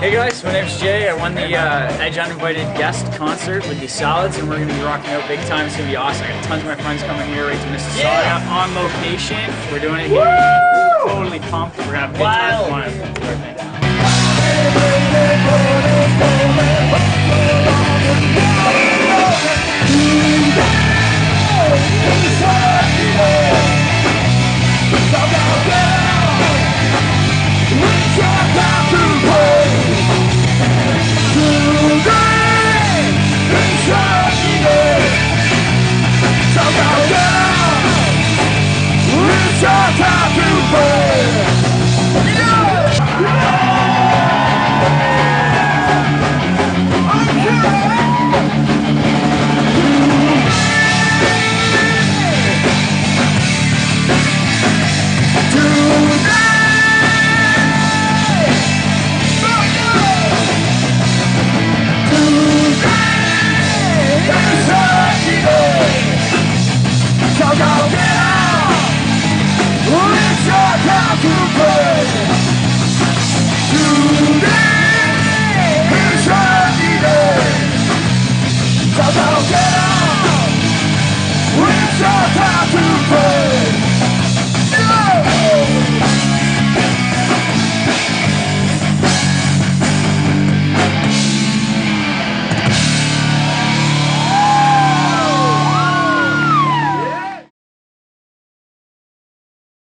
Hey guys, my name's Jay. I won the Edge Uninvited Guest concert with the Salads, and we're going to be rocking out big time. It's going to be awesome. I got tons of my friends coming here right to Mississauga on location. We're doing it here. Woo! Totally pumped. We're going to have a good time.